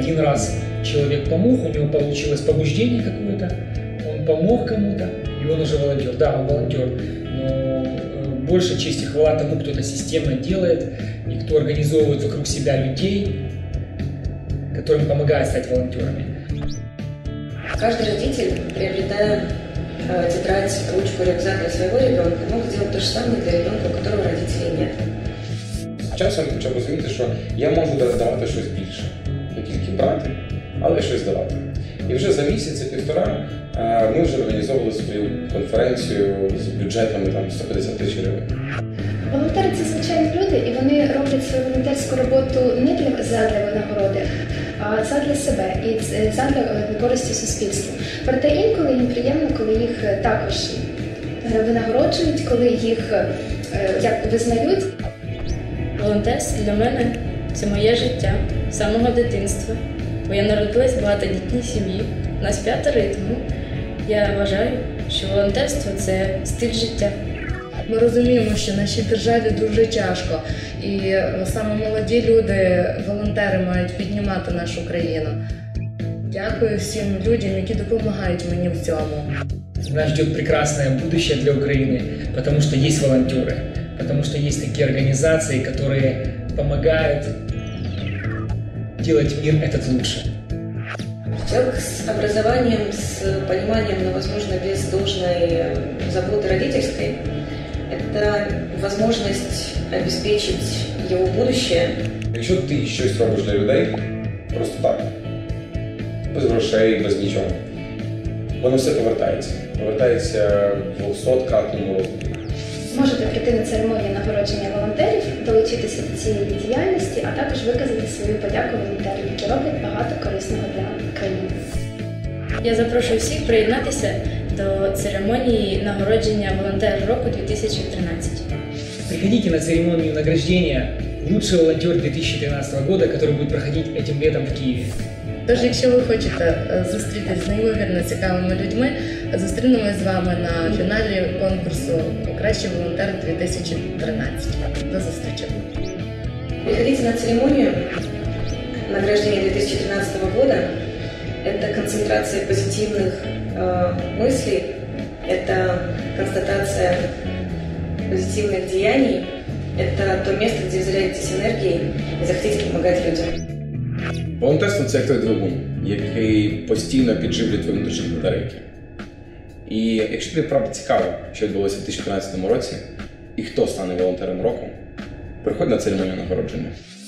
один раз человек помог, у него получилось побуждение какое-то, он помог кому-то, и он уже волонтер. Да, он волонтер, но больше честь и хвала тому, кто это системно делает, и кто организовывает вокруг себя людей, которым помогает стать волонтерами. Каждый родитель, приобретая тетрадь, ручку, рюкзак для своего ребенка, мог сделать то же самое для ребенка, у которого родителей нет. Часом почав розуміти, що я можу давати щось більше, не тільки брати, але щось давати. І вже за місяць-півтора ми вже організовували свою конференцію з бюджетами там 150 тисяч гривень. Волонтери – це звичайні люди, і вони роблять свою волонтерську роботу не задля винагороди, а задля себе і задля користі суспільству. Проте інколи їм приємно, коли їх також винагороджують, коли їх визнають. Волонтерство для мене – це моє життя з самого дитинства, бо я народилась в багатодітній сім'ї, нас 5 тому я вважаю, що волонтерство – це стиль життя. Ми розуміємо, що нашій державі дуже тяжко, і саме молоді люди, волонтери, мають піднімати нашу країну. Дякую всім людям, які допомагають мені в цьому. Нас ждет прекрасное будущее для Украины, потому что есть волонтеры, потому что есть такие организации, которые помогают делать мир этот лучше. Человек с образованием, с пониманием, но, возможно, без должной заботы родительской, это возможность обеспечить его будущее. Якщо ти щось робиш для людей, просто так, без грошей, без нічого, воно все повертається. Повертається в 200-кратному розмірі. Можете прийти на церемонію нагородження волонтерів, долучитися до цієї діяльності, а також виказати свою подяку волонтерам, які роблять багато корисного для країни. Я запрошую всіх приєднатися до церемонії нагородження волонтера року 2013. Приходите на церемонию награждения «Лучший волонтер 2013 года», который будет проходить этим летом в Киеве. Тож, якщо ви хочете зустрітися з неймовірно цікавими людьми, зустрінемось з вами на фіналі конкурсу «Кращий волонтер 2013». До зустрічі! Приходите на церемонию награждения 2013 года. Это концентрация позитивных мыслей, это констатация позитивных деяний, это то место, где вы зарядитесь энергией и захотите помогать людям. Волонтерство – це як той двигун, який постійно підживлює твої внутрішні батарейки. І якщо тобі правда цікаво, що відбулося в 2013 році, і хто стане волонтером року, приходь на церемонію нагородження.